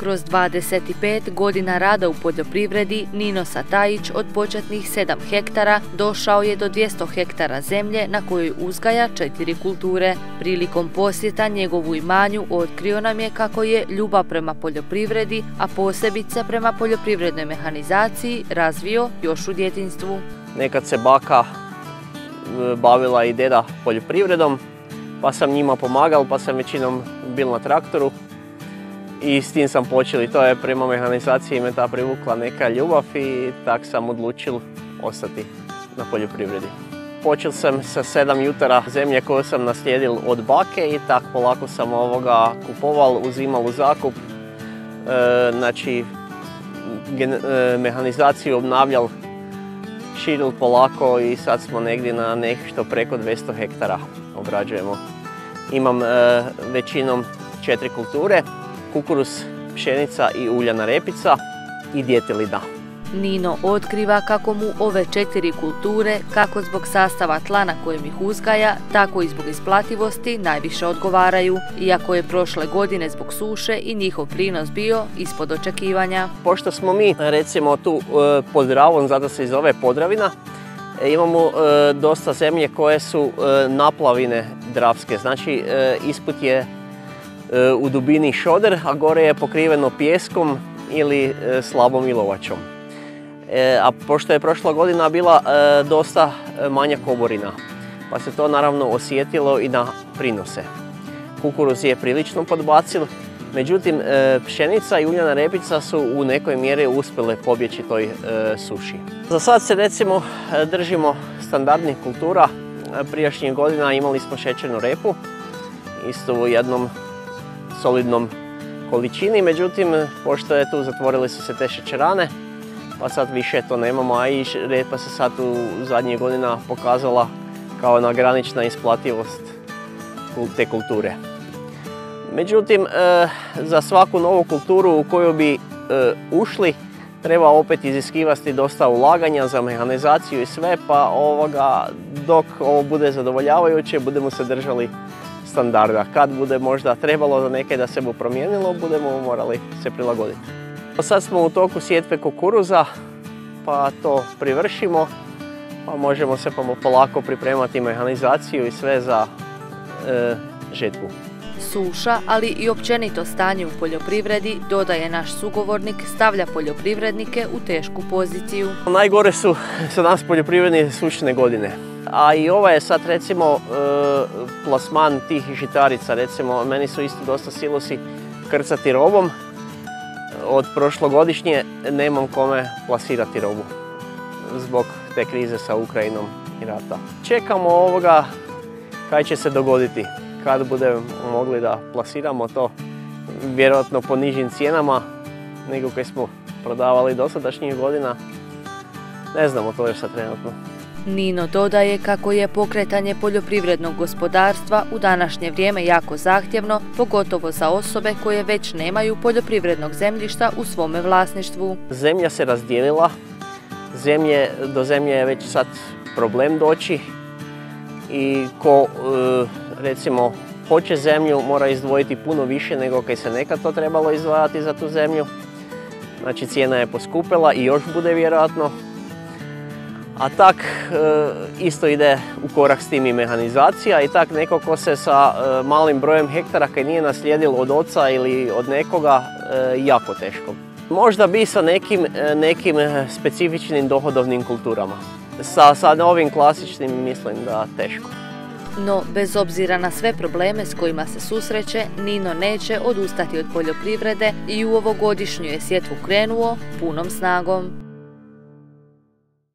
Kroz 25 godina rada u poljoprivredi, Nino Satajić od početnih 7 hektara došao je do 200 hektara zemlje na kojoj uzgaja 4 kulture. Prilikom posjeta njegovu imanju otkrio nam je kako je ljubav prema poljoprivredi, a posebice prema poljoprivrednoj mehanizaciji, razvio još u djetinjstvu. Nekad se baka bavila i deda poljoprivredom, pa sam njima pomagal, pa sam većinom bil na traktoru. I s tim sam počeo i to je prema mehanizaciji me ta privukla neka ljubav i tak sam odlučil ostati na poljoprivredi. Počeo sam sa 7 jutara zemlje koju sam naslijedil od bake i tak polako sam kupoval, uzimal u zakup. Znači, mehanizaciju obnavljal, širil polako i sad smo negdje na nešto preko 200 hektara obrađujemo. Imam većinom 4 kulture. Kukuruz, pšenica i uljana repica i djetelina. Nino otkriva kako mu ove 4 kulture, kako zbog sastava tla na kojem ih uzgaja, tako i zbog isplativosti najviše odgovaraju, iako je prošle godine zbog suše i njihov prinos bio ispod očekivanja. Pošto smo mi recimo tu pod Dravom, zato se i zove Podravina, imamo dosta zemlje koje su naplavine dravske, znači ispod je u dubini šoder, a gore je pokriveno pijeskom ili slabom ilovačom. A pošto je prošla godina bila dosta manja oborina, pa se to naravno osjetilo i na prinose. Kukuruz je prilično podbacil, međutim pšenica i uljana repica su u nekoj mjeri uspjele pobjeći toj suši. Za sad se recimo držimo standardnih kultura. Prijašnjih godina imali smo šećernu repu, isto u jednom solidnom količini, međutim, pošto je tu zatvorile su se te šećerane, pa sad više to nemamo, a i repa se sad u zadnjih godina pokazala kao na granična isplativost te kulture. Međutim, za svaku novu kulturu u koju bi ušli, treba opet iziskivati dosta ulaganja za mehanizaciju i sve, pa dok ovo bude zadovoljavajuće, budemo se držali standarda. Kad bude možda trebalo za neke da se bu promijenilo, budemo morali se prilagoditi. Sad smo u toku sjetve kukuruza, pa to privršimo, pa možemo se polako pripremati mehanizaciju i sve za žetvu. Suša, ali i općenito stanje u poljoprivredi, dodaje naš sugovornik, stavlja poljoprivrednike u tešku poziciju. Najgore su za nas poljoprivredne sušne godine. A i ovo je sad recimo plasman tih žitarica, recimo meni su isto dosta silosi krcati robom. Od prošlogodišnje nemam kome plasirati robu zbog te krize sa Ukrajinom i rata. Čekamo kaj će se dogoditi, kad budemo mogli da plasiramo to, vjerojatno po nižim cijenama nego koje smo prodavali dosadašnjih godina. Ne znamo to još sad trenutno. Nino dodaje kako je pokretanje poljoprivrednog gospodarstva u današnje vrijeme jako zahtjevno, pogotovo za osobe koje već nemaju poljoprivrednog zemljišta u svome vlasništvu. Zemlja se razdijelila, do zemlje je već sad problem doći i ko recimo hoće zemlju mora izdvojiti puno više nego kad se nekad to trebalo izdvajati za tu zemlju. Znači cijena je poskupila i još bude vjerojatno. A tak isto ide u korak s tim i mehanizacija i tak neko ko se sa malim brojem hektara kad nije naslijedil od oca ili od nekoga, jako teško. Možda bi sa nekim specifičnim dohodovnim kulturama. Sa ovim klasičnim mislim da teško. No, bez obzira na sve probleme s kojima se susreće, Nino neće odustati od poljoprivrede i u ovogodišnju je sjetvu krenuo punom snagom.